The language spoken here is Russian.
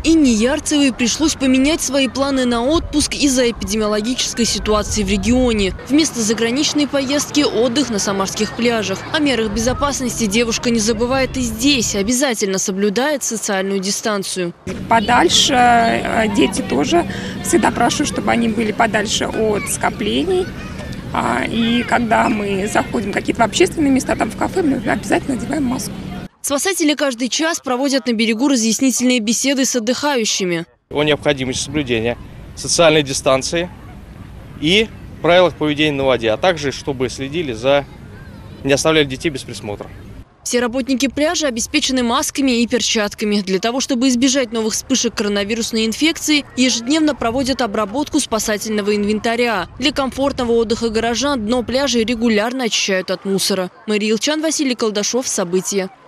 Инне Ярцевой пришлось поменять свои планы на отпуск из-за эпидемиологической ситуации в регионе. Вместо заграничной поездки – отдых на самарских пляжах. О мерах безопасности девушка не забывает и здесь, обязательно соблюдает социальную дистанцию. Подальше дети тоже всегда прошу, чтобы они были подальше от скоплений. И когда мы заходим в какие-то общественные места, там в кафе, мы обязательно надеваем маску. Спасатели каждый час проводят на берегу разъяснительные беседы с отдыхающими. О необходимости соблюдения социальной дистанции и правилах поведения на воде, а также чтобы следили не оставляли детей без присмотра. Все работники пляжа обеспечены масками и перчатками. Для того, чтобы избежать новых вспышек коронавирусной инфекции, ежедневно проводят обработку спасательного инвентаря. Для комфортного отдыха горожан дно пляжа регулярно очищают от мусора. Мария Илчан, Василий Колдашов. События.